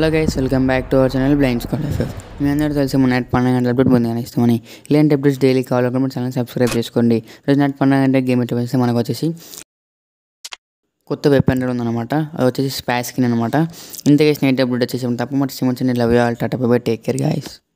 Hello guys, welcome back to our channel blind squad FF. మీ అందరూ తెలిసి మన నైట్ 12 గంటల అప్డేట్ ముందుగానే ఇస్తామని. ఇలాంటి అప్డేట్స్ డైలీ కావాలనుకుంటే మన ఛానల్ సబ్స్క్రైబ్ చేసుకోండి. రోజు నైట్ 12 గంటల గేమ్ ఎట్లా వేస్తే మనకు వచ్చేసి కొత్త వెపన్ ఉందన్నమాట. అది వచ్చేసి స్పాస్ స్కిన్ అనమాట. ఇంతకేసి నైట్ అప్డేట్ వచ్చేసి తప్ప మాట సిమన్స్ లవ్ యూ ఆల్ టాటా bye bye, take care guys.